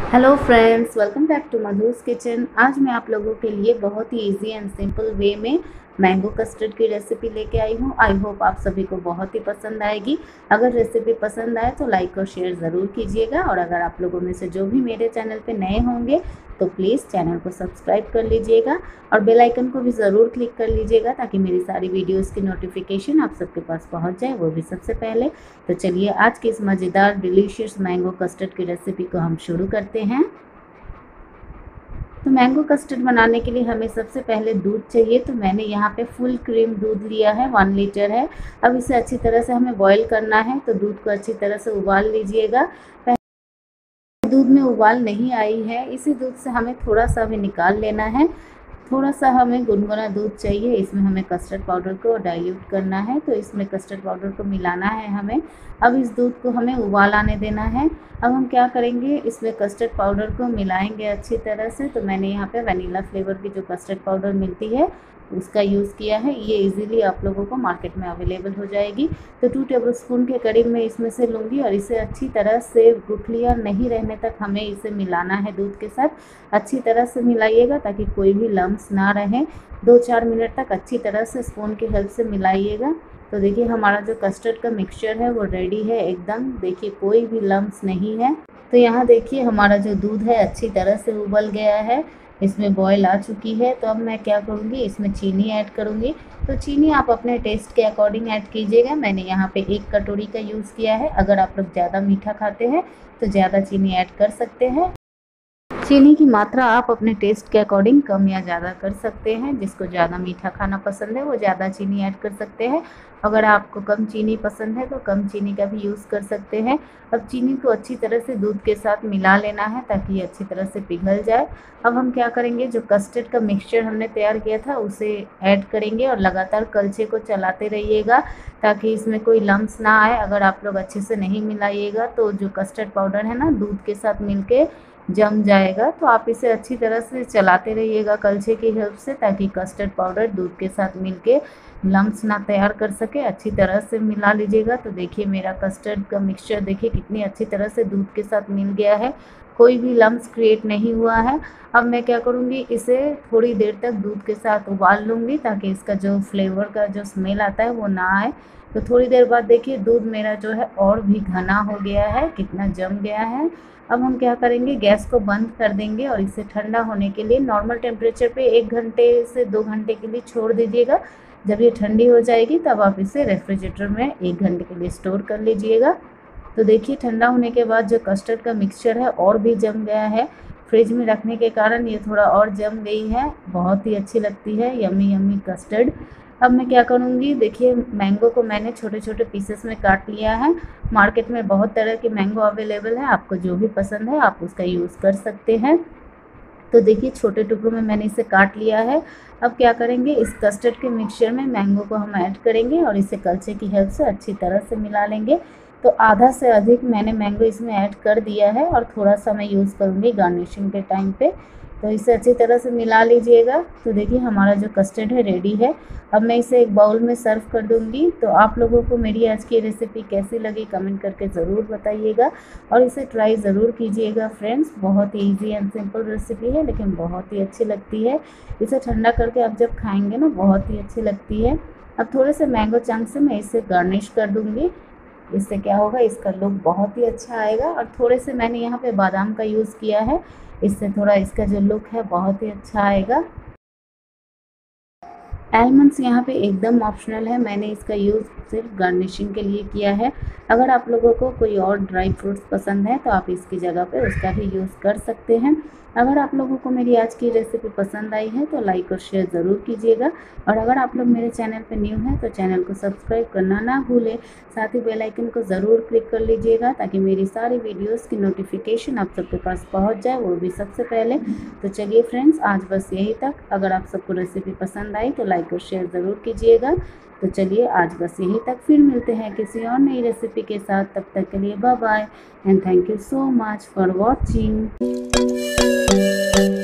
Hello friends, welcome back to Madhu's kitchen. आज मैं आप लोगों के लिए बहुत ही इजी एंड सिंपल वे में मैंगो कस्टर्ड की रेसिपी लेके आई हूँ। आई होप आप सभी को बहुत ही पसंद आएगी। अगर रेसिपी पसंद आए तो लाइक और शेयर ज़रूर कीजिएगा, और अगर आप लोगों में से जो भी मेरे चैनल पे नए होंगे तो प्लीज़ चैनल को सब्सक्राइब कर लीजिएगा और बेल आइकन को भी ज़रूर क्लिक कर लीजिएगा ताकि मेरी सारी वीडियोस की नोटिफिकेशन आप सबके पास पहुंच जाए, वो भी सबसे पहले। तो चलिए आज की इस मज़ेदार डिलीशियस मैंगो कस्टर्ड की रेसिपी को हम शुरू करते हैं। तो मैंगो कस्टर्ड बनाने के लिए हमें सबसे पहले दूध चाहिए। तो मैंने यहाँ पे फुल क्रीम दूध लिया है, 1 लीटर है। अब इसे अच्छी तरह से हमें बॉईल करना है, तो दूध को अच्छी तरह से उबाल लीजिएगा। दूध में उबाल नहीं आई है, इसी दूध से हमें थोड़ा सा भी निकाल लेना है। थोड़ा सा हमें गुनगुना दूध चाहिए। इसमें हमें कस्टर्ड पाउडर को डाइल्यूट करना है, तो इसमें कस्टर्ड पाउडर को मिलाना है हमें। अब इस दूध को हमें उबाल आने देना है। अब हम क्या करेंगे, इसमें कस्टर्ड पाउडर को मिलाएंगे अच्छी तरह से। तो मैंने यहाँ पे वनीला फ्लेवर की जो कस्टर्ड पाउडर मिलती है उसका यूज़ किया है। ये इजीली आप लोगों को मार्केट में अवेलेबल हो जाएगी। तो 2 टेबलस्पून के करीब मैं इसमें से लूँगी और इसे अच्छी तरह से गुठलियाँ नहीं रहने तक हमें इसे मिलाना है दूध के साथ। अच्छी तरह से मिलाइएगा ताकि कोई भी लम्स ना रहे। 2-4 मिनट तक अच्छी तरह से स्पून की हेल्प से मिलाइएगा। तो देखिए हमारा जो कस्टर्ड का मिक्सचर है वो रेडी है एकदम। देखिए कोई भी लम्स नहीं है। तो यहाँ देखिए हमारा जो दूध है अच्छी तरह से उबल गया है, इसमें बॉयल आ चुकी है। तो अब मैं क्या करूँगी, इसमें चीनी ऐड करूँगी। तो चीनी आप अपने टेस्ट के अकॉर्डिंग ऐड कीजिएगा। मैंने यहाँ पे 1 कटोरी का यूज़ किया है। अगर आप लोग ज़्यादा मीठा खाते हैं तो ज़्यादा चीनी ऐड कर सकते हैं। चीनी की मात्रा आप अपने टेस्ट के अकॉर्डिंग कम या ज़्यादा कर सकते हैं। जिसको ज़्यादा मीठा खाना पसंद है वो ज़्यादा चीनी ऐड कर सकते हैं। अगर आपको कम चीनी पसंद है तो कम चीनी का भी यूज़ कर सकते हैं। अब चीनी को अच्छी तरह से दूध के साथ मिला लेना है ताकि ये अच्छी तरह से पिघल जाए। अब हम क्या करेंगे, जो कस्टर्ड का मिक्सचर हमने तैयार किया था उसे ऐड करेंगे और लगातार कलछे को चलाते रहिएगा ताकि इसमें कोई लम्स ना आए। अगर आप लोग अच्छे से नहीं मिलाइएगा तो जो कस्टर्ड पाउडर है ना दूध के साथ मिलके जम जाएगा। तो आप इसे अच्छी तरह से चलाते रहिएगा कलछे की हेल्प से ताकि कस्टर्ड पाउडर दूध के साथ मिलके लम्स ना तैयार कर सके। अच्छी तरह से मिला लीजिएगा। तो देखिए मेरा कस्टर्ड का मिक्सचर देखिए कितनी अच्छी तरह से दूध के साथ मिल गया है, कोई भी लम्स क्रिएट नहीं हुआ है। अब मैं क्या करूँगी, इसे थोड़ी देर तक दूध के साथ उबाल लूँगी ताकि इसका जो फ्लेवर का जो स्मेल आता है वो ना आए। तो थोड़ी देर बाद देखिए दूध मेरा जो है और भी घना हो गया है, कितना जम गया है। अब हम क्या करेंगे, गैस को बंद कर देंगे और इसे ठंडा होने के लिए नॉर्मल टेम्परेचर पे 1 घंटे से 2 घंटे के लिए छोड़ दीजिएगा। जब ये ठंडी हो जाएगी तब आप इसे रेफ्रिजरेटर में 1 घंटे के लिए स्टोर कर लीजिएगा। तो देखिए ठंडा होने के बाद जो कस्टर्ड का मिक्सचर है और भी जम गया है। फ्रिज में रखने के कारण ये थोड़ा और जम गई है। बहुत ही अच्छी लगती है यम्मी यम्मी कस्टर्ड। अब मैं क्या करूँगी, देखिए मैंगो को मैंने छोटे छोटे पीसेस में काट लिया है। मार्केट में बहुत तरह के मैंगो अवेलेबल है, आपको जो भी पसंद है आप उसका यूज़ कर सकते हैं। तो देखिए छोटे टुकड़ों में मैंने इसे काट लिया है। अब क्या करेंगे, इस कस्टर्ड के मिक्सचर में मैंगो को हम ऐड करेंगे और इसे कलछे की हेल्प से अच्छी तरह से मिला लेंगे। तो आधा से अधिक मैंने मैंगो इसमें ऐड कर दिया है और थोड़ा सा मैं यूज़ करूँगी गार्निशिंग के टाइम पे। तो इसे अच्छी तरह से मिला लीजिएगा। तो देखिए हमारा जो कस्टर्ड है रेडी है। अब मैं इसे एक बाउल में सर्व कर दूँगी। तो आप लोगों को मेरी आज की रेसिपी कैसी लगी कमेंट करके ज़रूर बताइएगा और इसे ट्राई ज़रूर कीजिएगा फ्रेंड्स। बहुत ही ईजी एंड सिंपल रेसिपी है लेकिन बहुत ही अच्छी लगती है। इसे ठंडा करके आप जब खाएंगे ना बहुत ही अच्छी लगती है। अब थोड़े से मैंगो चंक से मैं इसे गार्निश कर दूँगी। इससे क्या होगा, इसका लुक बहुत ही अच्छा आएगा। और थोड़े से मैंने यहाँ पे बादाम का यूज़ किया है, इससे थोड़ा इसका जो लुक है बहुत ही अच्छा आएगा। आलमंड्स यहाँ पे एकदम ऑप्शनल है, मैंने इसका यूज़ सिर्फ गार्निशिंग के लिए किया है। अगर आप लोगों को कोई और ड्राई फ्रूट्स पसंद है तो आप इसकी जगह पे उसका भी यूज़ कर सकते हैं। अगर आप लोगों को मेरी आज की रेसिपी पसंद आई है तो लाइक और शेयर ज़रूर कीजिएगा। और अगर आप लोग मेरे चैनल पे न्यू हैं तो चैनल को सब्सक्राइब करना ना भूलें। साथ ही बेल आइकन को ज़रूर क्लिक कर लीजिएगा ताकि मेरी सारी वीडियोस की नोटिफिकेशन आप सबके पास पहुंच जाए, वो भी सबसे पहले। तो चलिए फ्रेंड्स आज बस यही तक। अगर आप सबको रेसिपी पसंद आई तो लाइक और शेयर ज़रूर कीजिएगा। तो चलिए आज बस यहीं तक, फिर मिलते हैं किसी और नई रेसिपी के साथ। तब तक के लिए bye bye and thank you so much for watching.